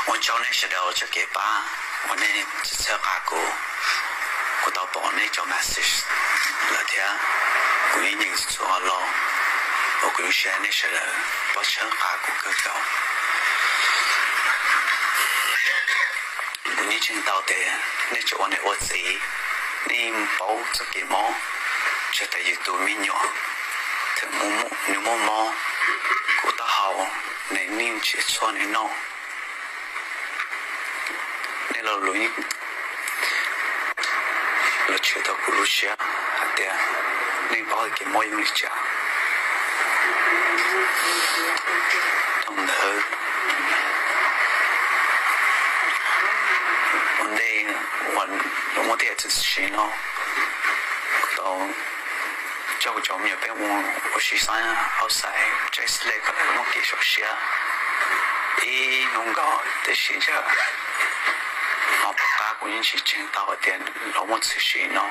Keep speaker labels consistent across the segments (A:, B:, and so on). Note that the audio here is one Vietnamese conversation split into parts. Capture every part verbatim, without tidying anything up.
A: 我叫你是的，我就给爸，我那只车卡过，我到帮你叫 message 了天，我已经是做了，我跟现在是的，把车卡过个搞，我已经到的，你就我那我自己，你包这个么，这得有多米鸟，这么么你么么，我到好，你你去做你弄。nên là lối là chuyện đó của Lucia thì nên bảo cái môi người cha trong đó vấn đề vấn vấn đề là gì nó đó cháu cháu mình bé muốn ở xí sang outside just like một cái số xe ý nông gạo để xin cho họ bà cũng như chỉ chính tao tiền nó một sự gì nó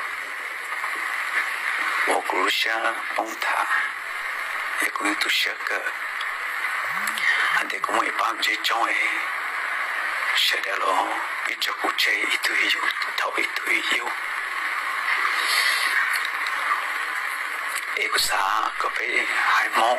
A: 我故乡帮他也可以读些个俺得跟我一帮这种诶写的咯比较古这一堆有头一堆有诶个啥个被海蒙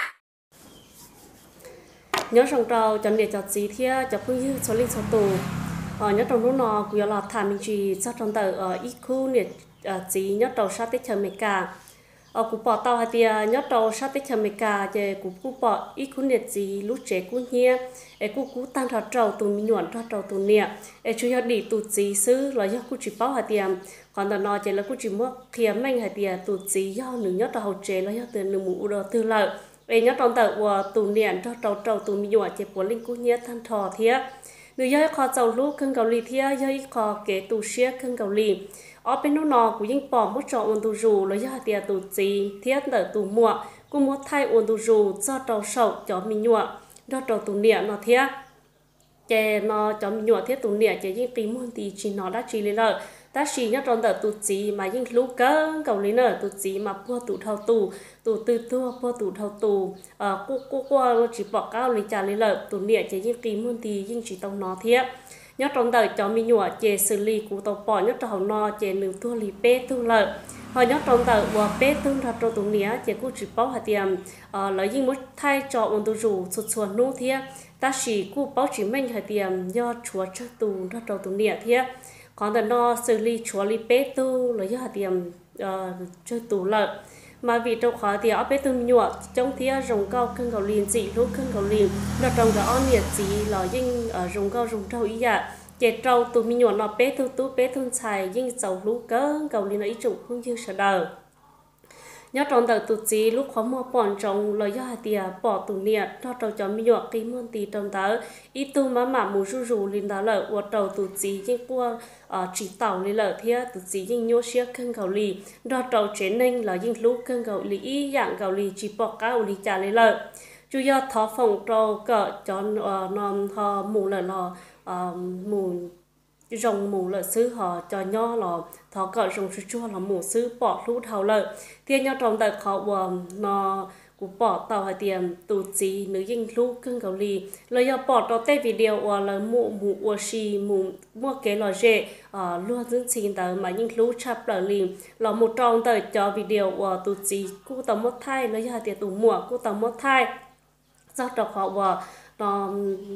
B: nhớ rằng trâu chọn để chọn gì thì chọn phương như số linh số tù ở nhớ trong lúc nó cũng là thảm mình chỉ cho trong tờ ở ít khu nè chỉ nhớ trâu sát tết chờ mấy cả ở cụ bỏ tàu hay tia nhớ trâu sát tết chờ mấy cả về cụ cụ bỏ ít khu nè chỉ lúc trẻ cụ nhia ở cụ cụ tăng thọ trâu tù mình nhuận thọ trâu tù nè ở chủ yếu đi tù chỉ xứ là do cụ chỉ bảo hay tia còn tờ nó chỉ là cụ chỉ mua kia mình hay tia tù chỉ do nữ nhớ trâu hậu trẻ là do từ nữ mũ đồ từ lợi về nhớ trong tờ của tù niệm cho trâu trâu tù mình nhuận chỉ của linh cụ nhia tăng thọ thiệt người dân kho giàu lúa khăn gạo lì thia dân kho kế tù xía khăn gạo lì ở bên nó nọ cũng những bỏ một trò ôn tù rù lấy ra tiền tù gì thiết đỡ tù mua cũng một thay ôn tù rù cho trâu sầu cho mình nhọ cho trâu tù niệm nó thiết chè nó cho mình nhọ thiết tù niệm chè những tí môn tí chỉ nó đã chỉ lên rồi ta chỉ nhớ trong đợt tụ chỉ mà những lúc cơ cầu lý nở tụ chỉ mà mua tụ thâu tụ tụ từ tua mua tụ thâu tụ ờ cô cô cô chỉ bỏ cao lý trả lý lợi tụ địa chỉ những tí muôn tí những chỉ tông nó thiệt nhớ trong đợt cho mình nhọ chè xử lý của tàu bỏ nhớ trong nó chè nửa tua lý bê tu lợi họ nhớ trong đợt và bê tu thật trong tụ nia chè cô chỉ bỏ hạt tiền ờ lấy những một thay cho ôn tụ rủ sụt sụt nô thiệt ta chỉ cô bỏ chỉ mình hạt tiền do chúa cho tụ thật trong tụ nia thiệt còn tờ nó xử lý chúa lý bê tu là do tiệm chơi tủ lợi mà vì trong khó thì ở bê tu nhọ trong thia rồng cao cân cầu liền dị lúc cân cầu liền là trong đó nhiệt dị là nhưng ở rồng cao rồng trâu ý dạ chè trâu tụ mi nhọ nó bê tu tú bê tu xài nhưng dầu lú cỡ cầu liền là ý trục không như sợ đời nhớ trong tờ tụ chỉ lúc khó mua bọn trong lời do hạt tiền bỏ tụ niệm cho trâu cho mi nhọ cái môn tì trong tớ ít tu mà mà mù ru ru lên đó lợi của trâu tụ chỉ nhưng qua chỉ tàu lên lợi thế tụ chỉ nhưng nhô xía cân gạo lì đó trâu chế nên là nhưng lúc cân gạo lì ý dạng gạo lì chỉ bỏ cá lì trả lên lợi chủ yếu thọ phòng trâu cỡ cho nó họ mù lợi lò mù rồng mù lợi sư họ cho nho là thọ cỡ rồng sư chua là mù sư bỏ lú thầu lợi thì nhau trong tại họ buồn nó của bỏ tàu hay tiền tụ chỉ nữ dân lú cưng gạo lì lời do bỏ tàu tây video hoặc là mù mù hoặc xì mù mua cái lò rễ luôn dẫn xin tới mà những lú chắp lời liền là một trong tới cho video hoặc tụ chỉ cô tàu mất thai lời do tiền tụ mùa cô tàu mất thai do đọc họ và nó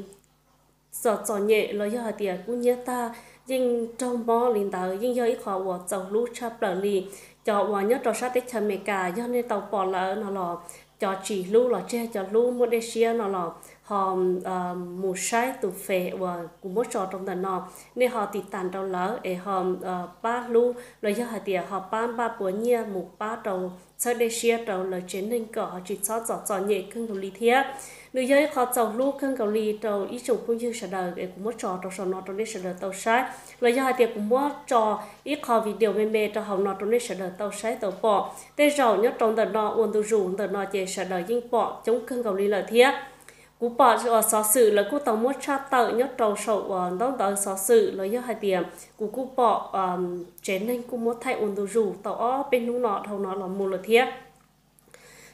B: sợ sợ nhẹ lời do tiền cũng nhớ ta nhưng trong bó liền tới nhưng do ít họ và dầu lú chắp lời liền cho và nhớ trò sát tết chăm mẹ cả do nên tàu bỏ lỡ nó là cho chỉ lú là che cho lú một đôi xia nó là họ một sai tụ phê và cũng một trò trong đàn nó nên họ tịt tàn đầu lỡ để họ ba lú rồi do hạt tiền họ ban ba bữa nhia một ba đầu sau đôi xia đầu là trên nên cỏ họ chỉ sót giọt giọt nhẹ cưng cầu lý thiết người giới họ giàu lú cưng cầu lý đầu ý chung cũng như sẽ đời để cũng một trò trong sổ nó trong đây sẽ đời tàu sai rồi do hạt tiền cũng một trò ít họ video mê mê cho họ nó trong đây sẽ đời tàu sai tàu bỏ đây rồi nhớ trong đợt nó uốn từ rủ đợt nó chỉ sẽ đời nhưng bỏ chống cưng cầu lý lợi thiết cú bỏ ở xóa sự là cú tàu mất cha tàu nhất trâu sầu đó tàu xóa sự là do hai tiền cú cú bỏ chén nên cú mất thay ổn đồ rủ tàu ở bênนู้นnọ thầu nó là một là thiết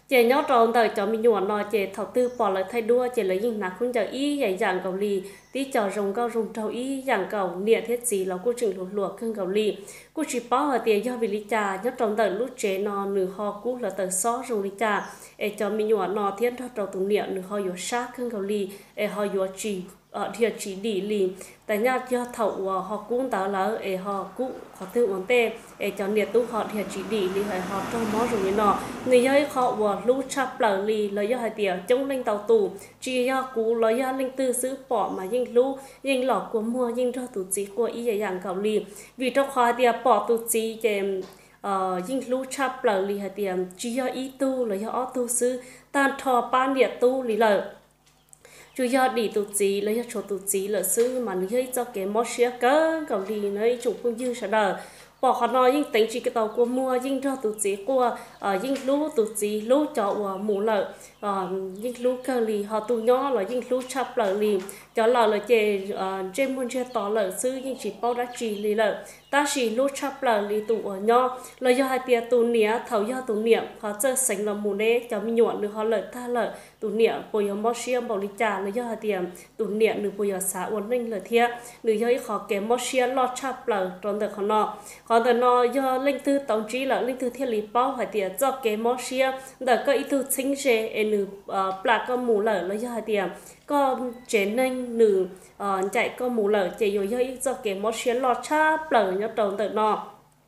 B: chế nhớ tròn đời cho mình nhuận nó chế thầu tư bỏ lời thay đua chế lấy những nát không chờ ý dạy dạng cầu lì tí chờ rồng cao rồng trâu ý dạng cầu nia thiết gì là cô trình lụa lụa cưng cầu lì cô chỉ bỏ ở tiền do vì lý trà nhớ tròn đời lúc chế nó nửa ho cũ là tờ xó rồng lý trà để cho mình nhuận nó thiết thọ trâu tụ nia nửa ho yếu sát cưng cầu lì để ho yếu chỉ ở thiệt chỉ đi lì tại nhà cho thầu họ cũng tao là để họ cũng họ tự ổn tê để cho nhiệt tu họ thiệt chỉ đi lì hay họ trong món rồi nọ người ấy họ vừa lú chắp lờ lì lấy cho hai tiền chống lên tàu tù chỉ do cú lấy cho linh tư giữ bỏ mà nhưng lú nhưng lọ của mua nhưng cho tụ chỉ của ý dạng cầu lì vì trong họ tiền bỏ tụ chỉ chèm ờ nhưng lú chắp lờ lì hai tiền chỉ do ý tu lấy cho tu sư tan thọ ban nhiệt tu lì lờ chú do đi tụt gì lấy cho tụt gì là sư mà người cho cái món xía cỡ cầu đi nơi chủ cũng dư sợ đời bỏ họ nói những tính chỉ cái tàu của mua những cho tụt gì của những lú tụt gì lú cho mù lợ những lú cơ lì họ tụ nhỏ là những lú chắp lợ lì cho lợ là chè trên muôn chè tỏ lợ sư những chỉ bao đã chỉ lì lợ ta chỉ lú chắp lợ lì tụ ở nhỏ là do hai tia tụ nĩa thầu do tụ niệm họ chơi sành là mù nế cho mình nhuận được họ lợ tha lợ tụ niệm bồi ở món xía bảo lì trà là do hai tia tụ niệm được bồi ở xã uốn ninh là thiệt được do họ kém món xía lo chắp lợ tròn được họ nọ họ từ nó do linh tư tổng trí là linh tư thiên lý bao hai tia do cái món xía đã có ý tư chính chế em nữ bạc có mù lợ là do hai tia có chế nên nữ chạy có mù lợ chạy rồi do ý do cái món xía lo chắp lợ nhớ tròn từ nó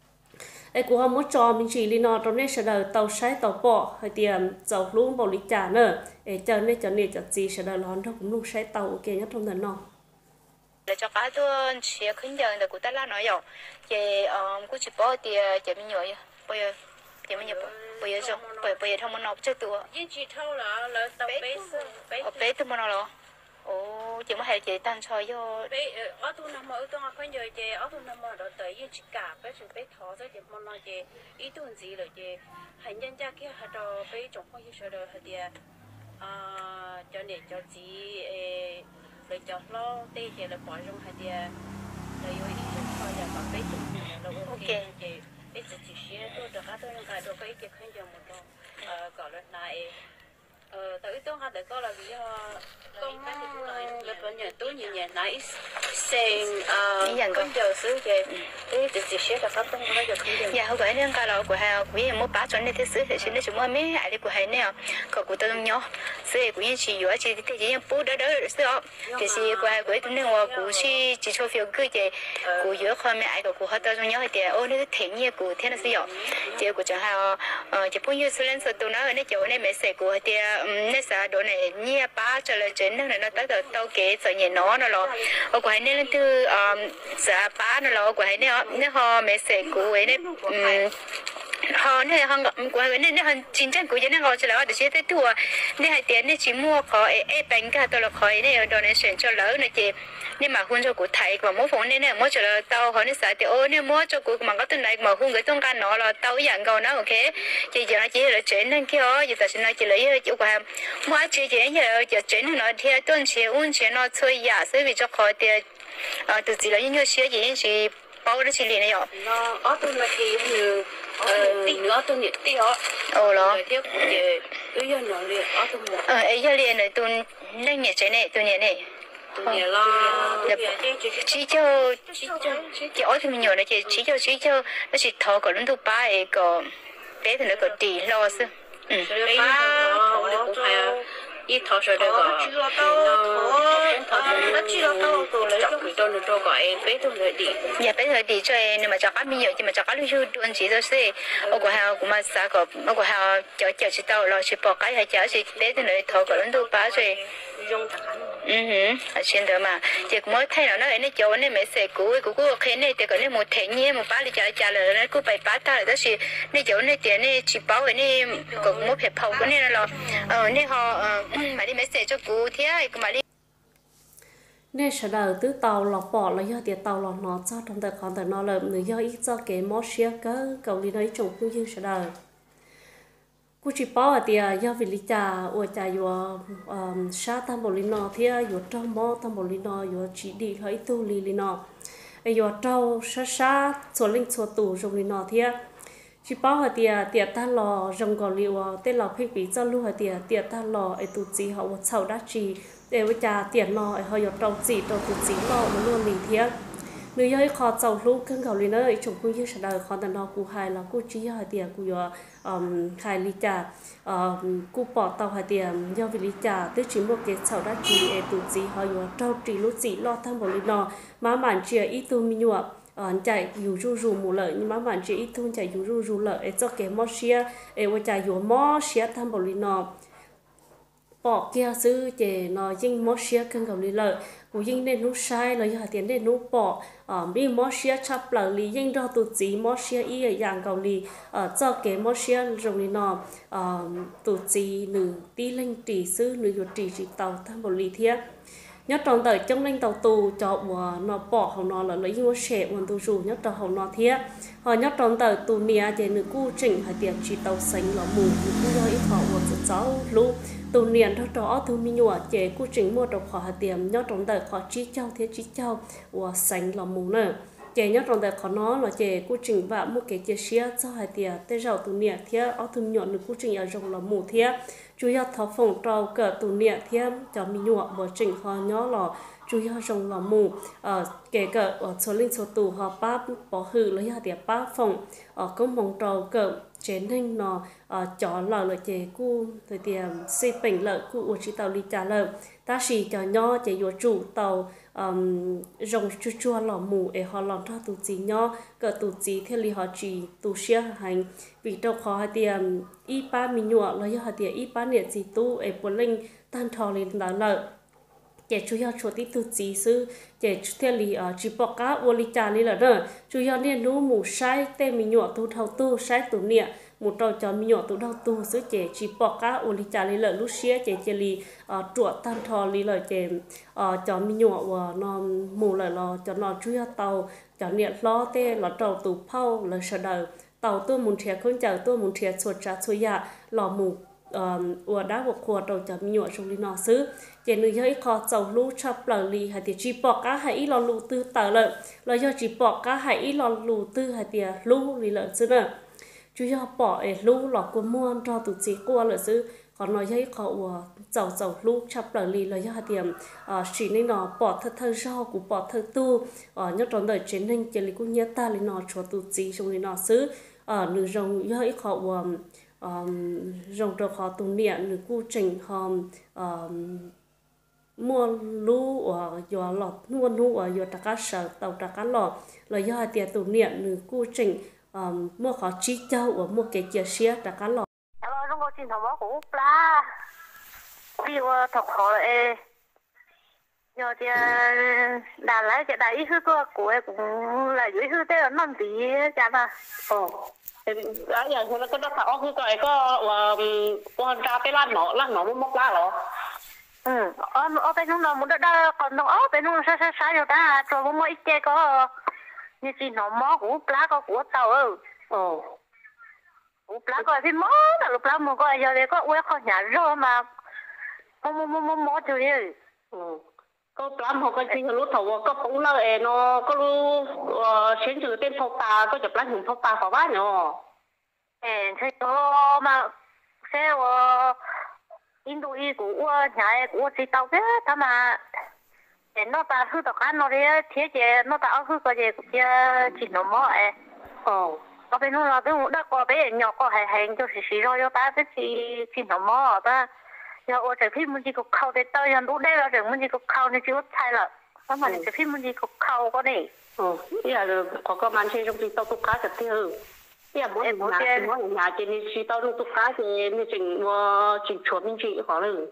B: ai cũng không muốn cho mình chỉ đi nó trong này sẽ đợi tàu sái tàu bọ hay tiền dầu luôn bảo lý trả nữa để cho nên cho nên cho gì sẽ đợi lon thôi cũng luôn sái tàu ok nhất trong đời nó
C: để cho cá tôi chia khinh giờ để của ta là nói rồi chị cũng chỉ bỏ tiền chị mình nhồi bây giờ chị mình nhồi bây giờ sao bây bây giờ thông mình nộp cho tôi
D: những chị thâu là là tàu bé
C: bé bé tôi mình nó ồ chị mới hay chị tan soi vô
D: bé ở tôi nằm ở tôi không nhớ chị ở tôi nằm ở đó tới những chị cả bé chị bé thọ rồi chị muốn nói chị ý tôi gì rồi chị hành nhân gia kia họ đó bé trong không hiểu rồi họ đi à cho nên cho chị rồi cho lo tê chị là bỏ trong họ đi rồi ý tôi thôi là bảo bé tôi là ok chị bé chị chỉ xíu tôi được các tôi những cái đồ cái chị không dùng một đồ gọi là này ờ tới tôi họ để coi là vì con là con nhà tôi nhiều nhà nãy sen ờ con giờ xứ về cái chỉ chỉ xếp là các con nó giờ không được
C: dạ không phải nên cái là của hai quý em muốn bán cho nên thế xứ thì xin chúng mấy ai đi của hai nè còn của tôi không nhớ xứ của những chị vừa chị thì chỉ bố đỡ đỡ xứ đó thì chị của hai của tôi nên là của chị chỉ cho phiếu cứ chị của vừa không mấy ai của của họ tôi không nhớ thì ô nên thế như của thế là xứ rồi chị của chẳng hạn ờ chị bao nhiêu số lần số tôi nói nên chỗ này mấy sẽ của thì nên sao đồ này nhia ba cho là chuyện này nó tới từ tàu kế sợ nhẹ nó nó lo ở ngoài này lên từ xã ba nó lo ở ngoài này nó họ mấy sẽ của ấy này họ này họ qua cái này nó chính chân của nó họ chỉ là để chế tới thua này hai tiền này chỉ mua khó ấy bánh cả tôi là khó này đồ này chuyển cho lỡ này chị nên mà hun cho của thầy và mua phone này này mua cho là tàu họ này xài thì ô này mua cho của mà có tên này mà hun cái tông can nó là tàu dạng cầu nó ok chị giờ nó chỉ là chuyển lên kia giờ ta sẽ nói chỉ lấy chỗ của mua chị chị giờ giờ chuyển nó thì tuần chị uống chị nó chơi giả sẽ vì cho khó thì từ chỉ là những cái xe gì chị bao nó chỉ liền này rồi
D: nó ở tôi là thì như tí nữa tôi nhiệt tí đó
C: ồ đó
D: tiếp về bây giờ nó liền ở tôi một
C: ờ ấy giờ liền này tôi lên nhiệt chế này tôi nhiệt này
D: tôi nhiệt là
C: chỉ cho chỉ cho chỉ ở thì mình nhiều này chỉ chỉ cho chỉ cho nó chỉ thò còn nó ba ấy có bé thì nó có đi lo chứ
D: ừ bé nó cũng phải ít thọ rồi đó nó nó chỉ là tao tôi lấy cho người tôi nó cho gọi bé tôi lấy đi
C: dạ bé thôi đi cho em nhưng mà cho cá mi nhiều nhưng mà cho cá lưu du tuần chỉ thôi xí ở của họ cũng mà sao có ở của họ cho cho chỉ tao lo chỉ bỏ cái hay cho chỉ bé thì lấy thọ còn nó ba rồi ừ hử ở trên đó mà chỉ mới thấy nó nói nó chỗ này mấy xe cũ cũ cũ khi này thì có này một thế nhé một bá đi trả trả lời nó cứ bảy bá ta là đó chỉ này chỗ này tiền này chỉ bảo cái này cũng một phép phao cái này là ờ này họ mà đi mấy xe cho cũ thế mà đi
B: nên sẽ đợi từ tàu lọt bỏ là do tiền tàu lọt nó cho trong tài khoản tài nó là người do ít cho cái món xía cơ cầu đi nói trồng cũng như sẽ đợi cú chỉ bảo là tiền do vì lý trà ở trà vừa sa tam bộ linh nó thì vừa trong mỏ tam bộ linh nó vừa chỉ đi thấy tu li linh nó vừa trâu sa sa số linh số tủ trong linh nó thì chỉ bảo họ tiệt tiệt ta lò rong gò liu tên lò phê bị cho lu họ tiệt tiệt ta lò ấy tụt gì họ một sầu đá trì để với cha tiệt lò ấy họ giọt trâu gì trâu tụt gì lò nó luôn liền thiệt người ấy khó trâu lu cưng gò liu nữa chồng cũng như sẽ đời khó tận nó cụ hai là cụ chỉ họ tiệt cụ yo khai lý cha cụ bỏ tàu họ tiệt do vì lý cha tức chỉ một cái sầu đá trì ấy tụt gì họ giọt trâu trì lu gì lo tham bảo liu nó má màn chia ít tu mi nhọ chạy dù ru ru mù lợi nhưng mà bạn chỉ ít thun chạy dù ru ru lợi cho cái mò xia ấy với chạy dù mò xia tham bảo lý nó bỏ kia xứ chế nó dinh mò xia cưng cầu lý lợi của dinh nên nút sai lợi hà tiền nên nút bỏ ở bi mò xia chắp lợi lý dinh do tụt gì mò xia ý ở dạng cầu lý ở cho cái mò xia rồi lý nó tụt gì nữ tí linh trì xứ nữ dù trì chỉ tàu tham bảo lý thiệt nhất trong đời trong linh tàu tù cho bùa nó bỏ hậu nó là lấy vô sẻ nguồn tu rủ nhất trong hậu nó thiệt họ nhất trong đời tù nia để nữ cu chỉnh hay tiệm chỉ tàu xanh là mù nữ cu do ít họ một chút cháu lu tù niên thọ đó thu mi nhọ chế cu chỉnh mua độc họ hay tiệm nhất trong đời họ chỉ châu thiết chỉ châu và xanh là mù nữa chế nhất trong đời họ nó là chế cu chỉnh và một cái chế xía cho hai tiệm tới giàu tù nia thiệt ở thu nhọ nữ cu chỉnh ở trong là mù thiệt chú yếu thọ phòng trâu cỡ tù niệm thêm cho mi nhọ bỏ chỉnh họ nhó lò chú yếu trong lò mù ở kể cỡ ở số linh số tù họ bắp bỏ hư lấy hạt tiệp bắp phòng ở công phòng trâu cỡ chén hình nó chó lò lợi chế cu thời tiệm xì bình lợi cu ở chỉ tàu ly trà lợi ta chỉ cho nhó chế yếu chủ tàu rồng chua chua lò mù để họ làm ra tù gì nhó cỡ tù gì theo lý họ chỉ tù xia hành vì đâu khó hạt tiệm y ba mi nhọ lấy hạt tiệp y ba nhiệt gì tu để bốn linh tan thò lên đó lợi chế chú yếu chuột tí tù gì sư chế theo lý chỉ bỏ cá uo ly trà lý là nữa chú yếu nên nú mù sai tê mi nhọ tu thâu tu sai tù niệm một trâu cho mi nhọ tụ đau tu sứ chế chỉ bỏ cá u li trà li lợi lúc xía chế chế li chuột tan thò li lợi chế cho mi nhọ và nó mù lợi lo cho nó chui tàu cho niệm lo tê lo trâu tụ phao lợi sợ đời tàu tôi muốn thiệt không chờ tôi muốn thiệt chuột trà chuột ya lò mù ủa đá một khua trâu cho mi nhọ trong li nó sứ chế người hơi khó giàu lú chập lợi li hay thì chỉ bỏ cá hay lo lú tư tờ lợi lo do chỉ bỏ cá hay lo lú tư hay thì lú li lợi sứ nữa chú cho bỏ ấy lú lọ của muôn cho tụi chị qua lợi sư còn nói với họ giàu giàu lú chập lợi lì lợi cho tiệm chỉ nên nó bỏ thật thơ rau của bỏ thật tu nhất trong đời chiến ninh chỉ lý cũng nhớ ta lý nó cho tụi chị trong lý nó sư nửa rồng với họ rồng được họ tụi niệm nửa cu trình họ mua lú ở giờ lọt mua lú ở giờ cá sở tàu cá lọt lợi cho tiệm tụi niệm nửa cu trình mua khó chi châu ở mua cái chia sẻ đã cá lò.
E: Alo, chúng tôi xin thông báo của Pla. Vìว่าถกขอเอโยจะด่าแล้วจะได้อีกก็กูเอกูlàอยู่คือแต่นั่นสิจ้าป่ะโอ้แล้วอย่างคนก็ต้องขอคือก็ไอ้ก็ว่าวันจะไปร้านหนอร้านหนอมันมกล้าเหรออืมอ๋อเอาไปนู่นเราหมดได้ก่อนต้องเอาไปนู่นซ่าๆๆอยู่ได้ตัวมันไม่เจ๊ก็như chị nó mó của plá có của tàu ơ ồ của plá có thì mó là lúc plá mua có giờ đây có uế khó nhà rồi mà mó mó mó mó mó chơi đi ừ có plá mua có gì lúc thầu có cũng là em nó có lúc chuyển từ tên phao ta có chụp plá hình phao ta phao bát nhở em thấy đó mà xe của Indo của nhà của chị tàu thế thà mà nó ta hư tao ăn nó đi thế chứ nó ta hư cái gì cũng chỉ nó mỏ ấy ồ có bên nó là cái đã có bé nhỏ có hay hay cho xí xí rồi ta cái chỉ chỉ nó mỏ ta giờ ở trên phim mình chỉ có khâu để tao giờ lúc đây là rồi mình chỉ có khâu nên chỉ có thay là không phải trên phim mình chỉ có khâu có này ừ giờ có cái màn chơi trong phim tao tụt cá thật thiêu giờ mỗi mỗi mỗi nhà trên đi xí tao tụt cá thì mình chỉnh chỉnh chuột mình chỉ khó rồi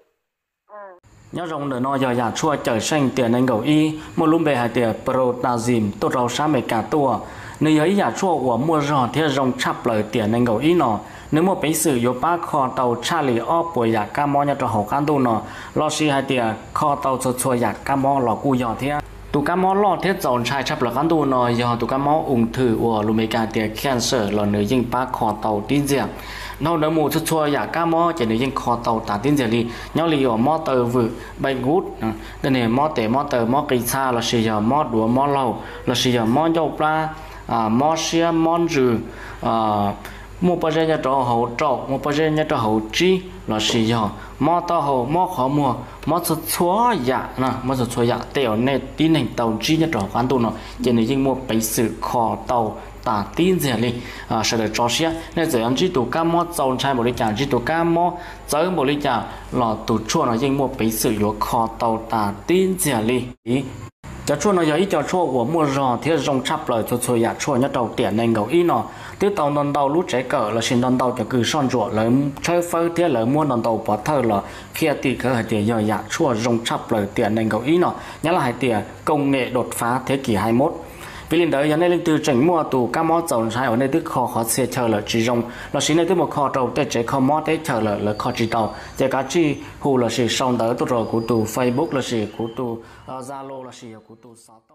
F: nhớ rong đời nó giờ giả chua trời xanh tiền anh gầu y một lùm bề hạt tiền protazim tôi rau sa mấy cả tua nơi ấy giả chua của mua giò theo rong chắp lời tiền anh gầu y nọ nếu một bấy sử dụng ba kho tàu Charlie ở buổi giả cam mo nhà trò hậu can tu nọ lo xí hạt tiền kho tàu chua chua giả cam mo lò cu giò theo tụ cam mo lo theo dọn trai chắp lời can tu nọ giờ tụ cam mo ung thư của lùm bề cả tiền cancer lò nơi dinh ba kho tàu tin dẻo nó đỡ mù chút chua giả cam mo chỉ để dinh kho tàu tả tin dẻo đi nhau lì ở mo tờ vự bệnh gút đây này mo tẻ mo tờ mo cây xa là sử dụng mo đũa mo lầu là sử dụng mo dầu pla mo xia mo rừ một bao giờ nhà trọ hậu trọ một bao giờ nhà trọ hậu chi là gì giờ mò tao hậu mò khó mua mò sốt xóa dạ nè mò sốt xóa dạ tèo nè tin hình tàu chi nhà trọ quán tu nó chỉ nên riêng mua bánh sự kho tàu ta tin gì đi à sẽ được cho xe nên giờ anh chỉ tụ cam mò dầu chai một lít chả chỉ tụ cam mò tới một lít chả là tụ chua nó riêng mua bánh sự yếu kho tàu ta tin gì đi cho chua nó giờ ít cho chua của mua rò thì rong chắp lời cho chua dạ chua nhất đầu tiền nên ngầu ít nó tiếp tàu non tàu lút trái cờ là xin non tàu cho cứ son ruột lấy chơi phơi thế lấy mua non tàu bỏ thơ là kia thì cứ hai tiền giờ dạ chua rong chắp lời tiền nên ngầu ít nó nhớ là hai tiền công nghệ đột phá thế kỷ hai mươi mốt vì liền đấy giờ này lên từ chỉnh mua tủ các món dầu trái ở đây tức kho khó xe chờ là chỉ rong là xin này tức một kho trâu tới chế kho món tới chờ là là kho chỉ tàu giờ cá chi hù là sự xong tới tôi rồi của tủ Facebook là sự của tủ Zalo là sự của tủ